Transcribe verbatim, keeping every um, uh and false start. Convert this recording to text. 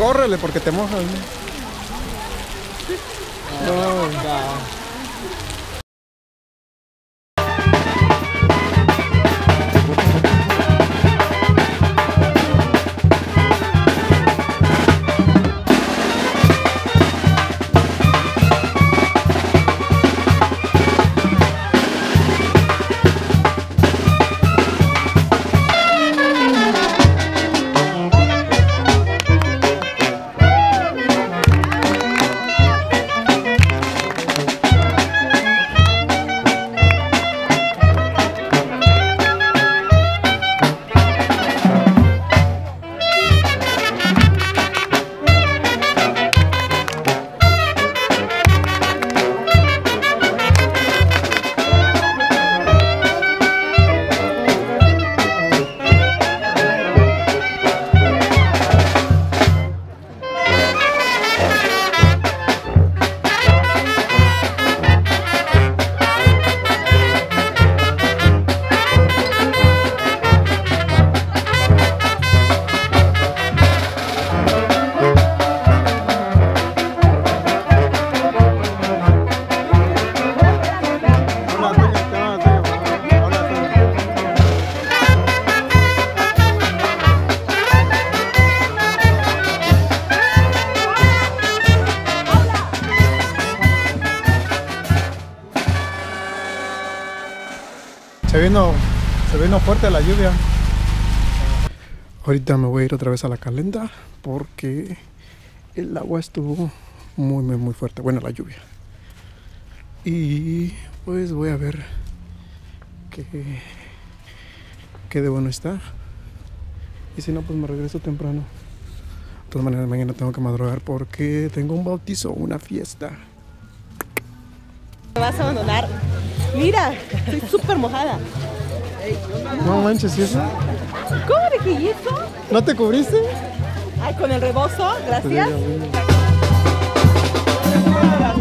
córrele porque te mojas. No, no. Se vino, se vino fuerte la lluvia. Ahorita me voy a ir otra vez a la calenda porque el agua estuvo muy, muy, muy fuerte. Bueno, la lluvia. Y pues voy a ver qué, qué de bueno está. Y si no, pues me regreso temprano. De todas maneras, mañana tengo que madrugar porque tengo un bautizo, una fiesta. Me vas a abandonar. Mira, estoy súper mojada. No manches, ¿y eso? ¿Cómo de que y eso? ¿No te cubriste? Ay, con el rebozo, gracias. Pues ya, ya, ya.